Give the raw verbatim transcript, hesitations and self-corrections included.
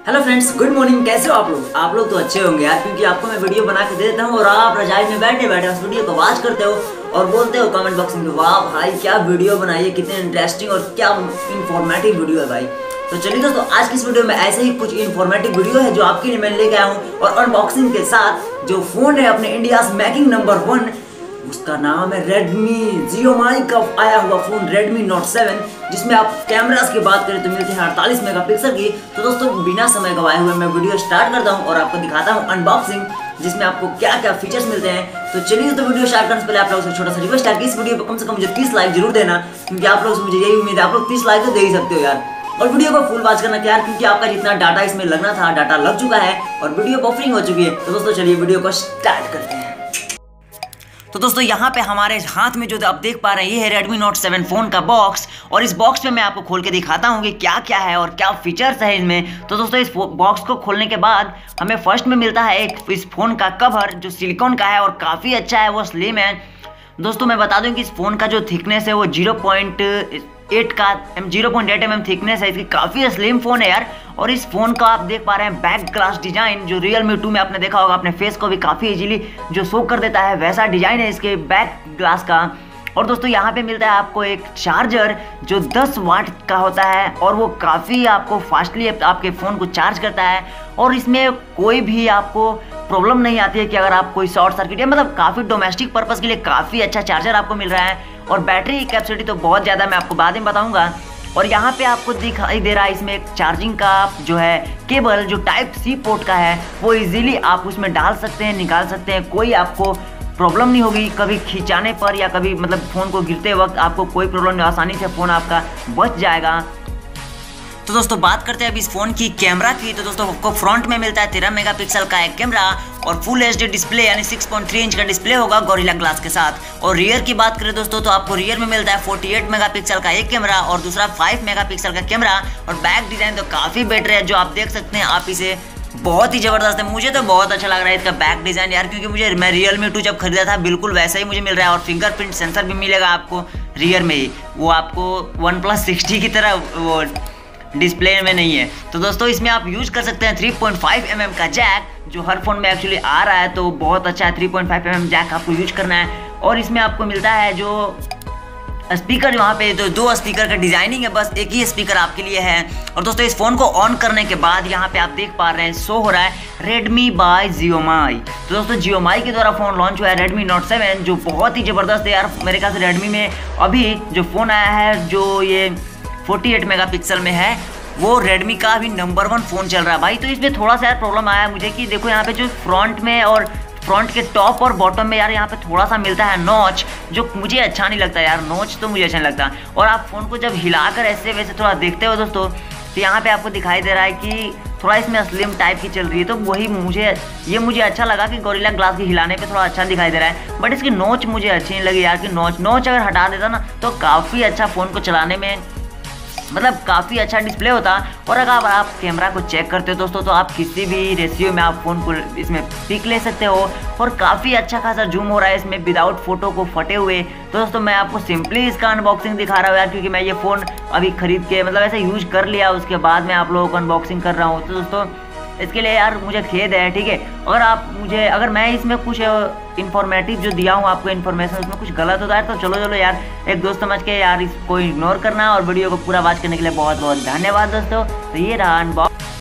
Hello friends, good morning. कैसे हो आप लोग? आप लोग तो अच्छे होंगे यार, क्योंकि आपको मैं वीडियो बना के दे देता हूँ और आप रजाई में बैठे बैठे उस वीडियो को वॉच करते हो और बोलते हो कमेंट बॉक्स में, वाह भाई क्या वीडियो बनाई है, कितने इंटरेस्टिंग और क्या इन्फॉर्मेटिव वीडियो है भाई। तो चलिए दोस्तों, आज की इस वीडियो में ऐसे ही कुछ इन्फॉर्मेटिव वीडियो है जो आपके लिए मैं लेके आया हूँ और अनबॉक्सिंग के साथ जो फोन है अपने इंडिया मेकिंग नंबर वन, उसका नाम है रेडमी जियोमाई का आया हुआ फोन रेडमी नोट सेवन, जिसमें आप कैमरास की बात करें तो मिलते हैं अड़तालीस मेगापिक्सल की। तो दोस्तों बिना समय गवाए हुए मैं वीडियो स्टार्ट करता हूं और आपको दिखाता हूं अनबॉक्सिंग, जिसमें आपको क्या क्या फीचर्स मिलते हैं। तो चलिए तो वीडियो स्टार्ट करने से पहले आप लोगों से छोटा सा रिक्वेस्ट है कि इस वीडियो पर कम से कम मुझे तीस लाइक जरूर देना, क्योंकि आप लोग से मुझे यही उम्मीद है, आप लोग तीस लाइक तो दे ही सकते हो यार। और वीडियो को फुल वॉच करना यार, क्योंकि आपका जितना डाटा इसमें लगना था डाटा लग चुका है और वीडियो बफरिंग हो चुकी है। तो दोस्तों चलिए वीडियो को स्टार्ट करते हैं। तो दोस्तों यहाँ पे हमारे हाथ में जो आप देख पा रहे हैं ये है रेडमी नोट सेवन फोन का बॉक्स, और इस बॉक्स में मैं आपको खोल के दिखाता हूँ कि क्या क्या है और क्या फीचर्स है इसमें। तो दोस्तों इस बॉक्स को खोलने के बाद हमें फर्स्ट में मिलता है एक इस फोन का कवर जो सिलिकॉन का है और काफ़ी अच्छा है, वो स्लिम है। दोस्तों मैं बता दूं कि इस फोन का जो थिकनेस है वो जीरो पॉइंट एट का zero point eight M M thickness है इसकी, काफ़ी स्लिम फोन है यार। और इस फोन का आप देख पा रहे हैं बैक ग्लास डिजाइन जो रियलमी टू में आपने देखा होगा, अपने फेस को भी काफ़ी इजीली जो शो कर देता है, वैसा डिजाइन है इसके बैक ग्लास का। और दोस्तों यहाँ पे मिलता है आपको एक चार्जर जो दस वाट का होता है और वो काफ़ी आपको फास्टली आपके फ़ोन को चार्ज करता है, और इसमें कोई भी आपको प्रॉब्लम नहीं आती है कि अगर आप कोई शॉर्ट सर्किट या मतलब काफ़ी डोमेस्टिक पर्पज़ के लिए काफ़ी अच्छा चार्जर आपको मिल रहा है। और बैटरी कैपेसिटी तो बहुत ज़्यादा, मैं आपको बाद में बताऊँगा। और यहाँ पे आपको दिखाई दे रहा है इसमें एक चार्जिंग का जो है केबल जो टाइप सी पोर्ट का है, वो इजीली आप उसमें डाल सकते हैं, निकाल सकते हैं, कोई आपको प्रॉब्लम नहीं होगी कभी खिंचाने पर या कभी मतलब फ़ोन को गिरते वक्त आपको कोई प्रॉब्लम नहीं, आसानी से फ़ोन आपका बच जाएगा। तो दोस्तों बात करते हैं अब इस फ़ोन की कैमरा की। तो दोस्तों आपको फ्रंट में मिलता है तेरह मेगापिक्सल का एक कैमरा और फुल एच डी डिस्प्ले यानी सिक्स पॉइंट थ्री इंच का डिस्प्ले होगा गोरिल्ला ग्लास के साथ। और रियर की बात करें दोस्तों तो आपको रियर में मिलता है अड़तालीस मेगापिक्सल का एक कैमरा और दूसरा पाँच मेगापिक्सल का कैमरा। और बैक डिज़ाइन तो काफ़ी बेटर है, जो आप देख सकते हैं आप इसे, बहुत ही ज़बरदस्त है। मुझे तो बहुत अच्छा लग रहा है इसका बैक डिज़ाइन यार, क्योंकि मुझे मैं रियलमी टू जब खरीदा था बिल्कुल वैसा ही मुझे मिल रहा है। और फिंगरप्रिंट सेंसर भी मिलेगा आपको रियर में ही, वो आपको वन प्लस सिक्सटी की तरह वो डिस्प्ले में नहीं है। तो दोस्तों इसमें आप यूज कर सकते हैं three point five M M का जैक, जो हर फोन में एक्चुअली आ रहा है, तो बहुत अच्छा है। Three point five M M jack आपको यूज करना है। और इसमें आपको मिलता है जो स्पीकर, वहाँ पे तो दो स्पीकर का डिजाइनिंग है, बस एक ही स्पीकर आपके लिए है। और दोस्तों इस फोन को ऑन करने के बाद यहाँ पे आप देख पा रहे हैं शो हो रहा है रेडमी बाय जियोमाई। तो दोस्तों जियोमाई के द्वारा फोन लॉन्च हुआ है रेडमी नोट सेवन, जो बहुत ही ज़बरदस्त है यार। मेरे ख्याल से रेडमी में अभी जो फ़ोन आया है जो ये अड़तालीस मेगापिक्सल में है, वो रेडमी का भी नंबर वन फ़ोन चल रहा है भाई। तो इसमें थोड़ा सा यार प्रॉब्लम आया मुझे कि देखो यहाँ पे जो फ्रंट में और फ्रंट के टॉप और बॉटम में यार यहाँ पे थोड़ा सा मिलता है नॉच, जो मुझे अच्छा नहीं लगता यार। नॉच तो मुझे अच्छा नहीं लगता। और आप फ़ोन को जब हिलाकर ऐसे वैसे थोड़ा देखते हो दोस्तों, तो यहाँ पे आपको दिखाई दे रहा है कि थोड़ा इसमें स्लिम टाइप की चल रही है, तो वही मुझे ये मुझे अच्छा लगा कि गोरिल्ला ग्लास की हिलाने पे थोड़ा अच्छा दिखाई दे रहा है। बट इसकी नोच मुझे अच्छी नहीं लगी यार, कि नोच नोच अगर हटा देता ना तो काफ़ी अच्छा फ़ोन को चलाने में मतलब काफ़ी अच्छा डिस्प्ले होता। और अगर आप कैमरा को चेक करते हो दोस्तों, तो आप किसी भी रेशियो में आप फ़ोन को इसमें पिक ले सकते हो और काफ़ी अच्छा खासा जूम हो रहा है इसमें विदाउट फोटो को फटे हुए। तो दोस्तों मैं आपको सिंपली इसका अनबॉक्सिंग दिखा रहा हूँ यार, क्योंकि मैं ये फ़ोन अभी खरीद के मतलब ऐसे यूज कर लिया, उसके बाद मैं आप लोगों को अनबॉक्सिंग कर रहा हूँ। तो दोस्तों इसके लिए यार मुझे खेद है, ठीक है। अगर आप मुझे अगर मैं इसमें कुछ इन्फॉर्मेटिव जो दिया हूँ आपको इन्फॉर्मेशन, उसमें कुछ गलत होता है तो चलो चलो यार एक दोस्त समझ के यार इसको इग्नोर करना। और वीडियो को पूरा वॉच करने के लिए बहुत बहुत धन्यवाद दोस्तों। तो ये रहा अनबॉक्स।